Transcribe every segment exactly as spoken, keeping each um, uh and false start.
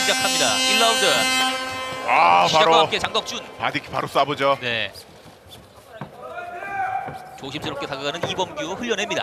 시작합니다. 일 라운드. 아, 시작과 바로 함께 장덕준. 바디킥 바로 쏴보죠. 네. 조심스럽게 다가가는 이범규 흘려냅니다.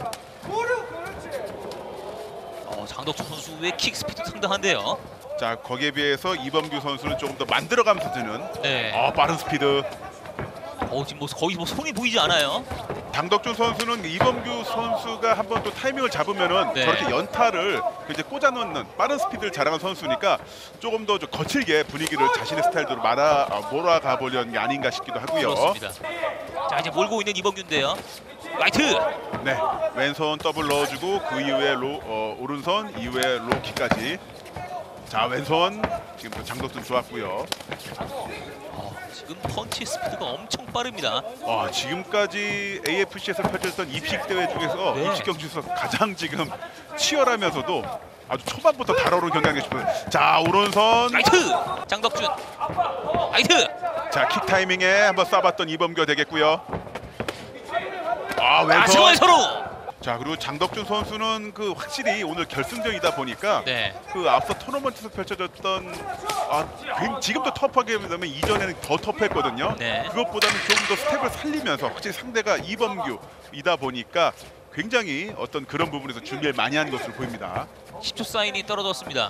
어, 장덕준 선수의 킥 스피드 상당한데요. 자, 거기에 비해서 이범규 선수는 조금 더 만들어가면서 드는 네. 아, 빠른 스피드. 어, 지금 뭐 거의 뭐 손이 보이지 않아요. 장덕준 선수는 이범규 선수가 한번 또 타이밍을 잡으면은 네. 저렇게 연타를 이제 꽂아넣는 빠른 스피드를 자랑한 선수니까 조금 더 좀 거칠게 분위기를 자신의 스타일대로 말아 아, 몰아가 보려는 게 아닌가 싶기도 하고요. 그렇습니다. 자, 이제 몰고 있는 이범규인데요. 라이트. 네, 왼손 더블 넣어주고 그 이후에 로, 어, 오른손 이후에 로킥까지. 자, 왼손 지금 또 장덕준 좋았고요. 어, 지금 펀치 스피드가 엄청 빠릅니다. 아, 지금까지 에이에프씨에서 펼쳐졌던 입식 대회 중에서 네. 입식 경기 중에서 가장 지금 치열하면서도 아주 초반부터 달아오르는 경기가 싶어요. 자, 오른손. 라이트. 장덕준. 라이트. 자, 킥 타이밍에 한번 쏴봤던 이범규가 되겠고요. 아, 아, 왼손. 정말 서로. 자, 그리고 장덕준 선수는 그 확실히 오늘 결승전이다 보니까 네. 그 앞서 토너먼트에서 펼쳐졌던 아, 굉- 지금도 터프하게 되면 이전에는 더 터프했거든요. 네. 그것보다는 조금 더 스텝을 살리면서 확실히 상대가 이범규이다 보니까 굉장히 어떤 그런 부분에서 준비를 많이 한 것으로 보입니다. 십 초 사인이 떨어졌습니다.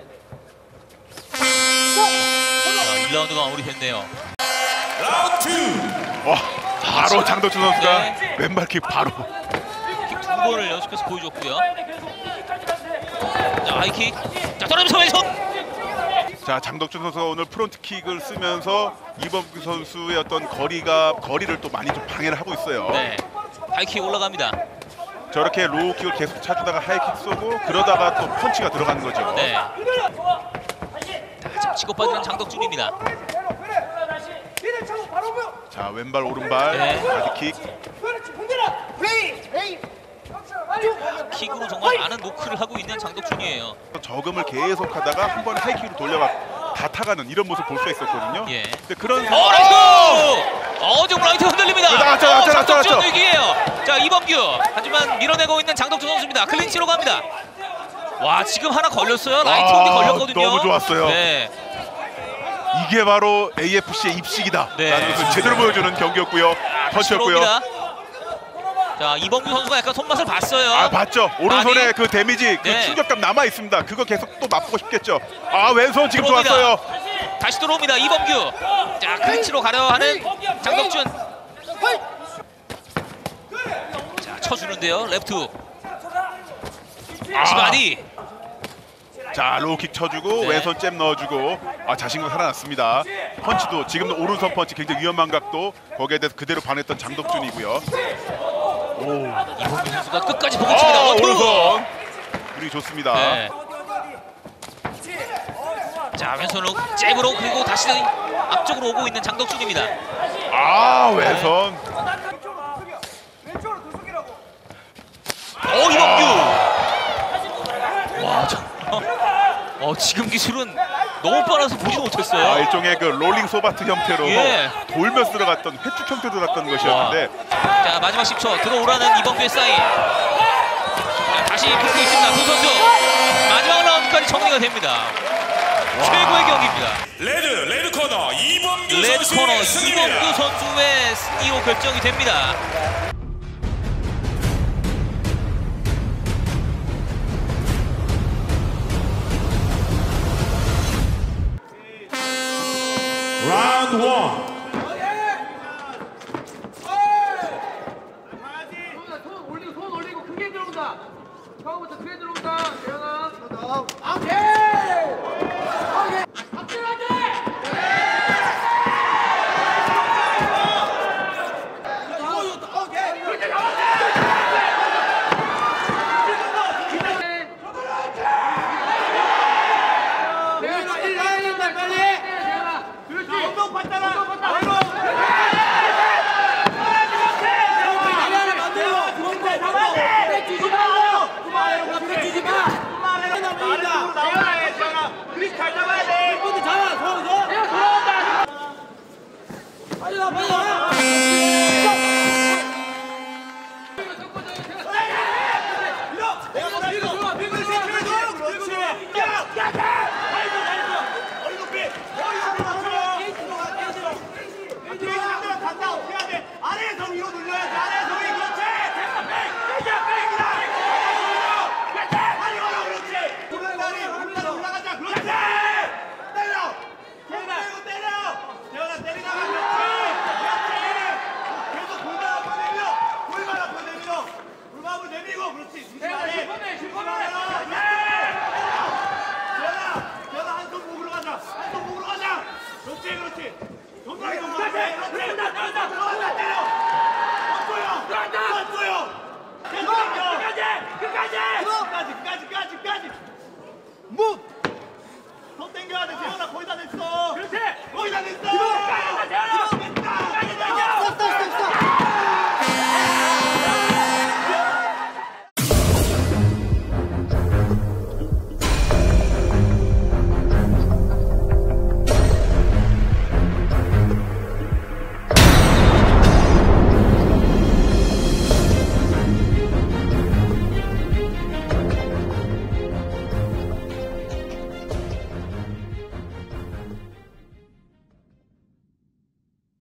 자, 일 라운드가 마무리됐네요. 와, 바로 장덕준 선수가 네. 왼발킥 바로. 킥 두 번을 연속해서 보여줬고요. 자, 하이킥. 자, 떨어지면서 왼손. 자, 장덕준 선수가 오늘 프론트킥을 쓰면서 이범규 선수의 어떤 거리가 거리를 또 많이 좀 방해를 하고 있어요. 네. 하이킥 올라갑니다. 저렇게 로우킥을 계속 차주다가 하이킥 쏘고 그러다가 또 펀치가 들어가는 거죠. 네. 자, 지금 치고받는 장덕준입니다. 자, 왼발 오른발 네. 바디킥. 킥으로 정말 많은 노크를 하고 있는 장덕준이에요. 저금을 계속하다가 한 번 하이킥으로 돌려가 다 타가는 이런 모습 볼 수 있었거든요. 예. 근데 그런 어, 라이트! 어, 지금 라이트 흔들립니다. 나왔죠, 어, 나왔죠, 장덕준 나왔죠. 위기예요. 자, 이범규. 하지만 밀어내고 있는 장덕준 선수입니다. 클린치로 갑니다. 와, 지금 하나 걸렸어요. 라이트 와, 홈이 걸렸거든요. 너무 좋았어요. 네. 이게 바로 에이에프씨의 입식이다 네. 라는 것을 제대로 보여주는 경기였고요. 펀치였고요. 들어옵니다. 자, 이범규 선수가 약간 손맛을 봤어요. 아, 봤죠. 오른손에 많이? 그 데미지, 그 네. 충격감 남아 있습니다. 그거 계속 또 맛보고 싶겠죠. 아, 왼손 지금 들어옵니다. 좋았어요. 다시 들어옵니다. 이범규. 자, 클린치로 가려 하는 장덕준. 자, 쳐주는데요. 레프트 훅. 다시 아. 바디. 자, 로우킥 쳐주고 네. 왼손 잽 넣어주고 아, 자신감 살아났습니다. 펀치도 지금도 오른손 펀치 굉장히 위험한 각도 거기에 대해서 그대로 반했던 장덕준이고요. 이범규 선수가 끝까지 보고 칩니다. 아, 원투. 오른손 분위기 좋습니다. 네. 자, 왼손으로 잽으로 그리고 다시 앞쪽으로 오고 있는 장덕준입니다. 아, 왼손. 어, 이범규. 와, 저, 어, 지금 기술은 너무 빨라서 보지도 못했어요. 아, 일종의 그 롤링 소바트 형태로 예. 돌면서 들어갔던 회축 형태로 들어갔던 것이었는데 자, 마지막 십 초 들어오라는 이범규의 사인. 자, 다시 붙고 있습니다. 두 선수 마지막 라운드까지 정리가 됩니다. 와. 최고의 경기입니다. 레드 레드 코너 이범규 레드 선수의 코너 승리입니다. 이범규 선수의 승리로 결정이 됩니다. 라운드 원. 손 올리고 손 올리고 크게 들어온다. 처음부터 크게 들어온다. 대현아. 오케이. 오케이. 확실하게. 대현아 일 라인 빨리. 대현아. 그렇지. 운동 받잖아. 운동 받잖아. 그래 주지 마. 그래 주지 마. 그래 잘 잡아.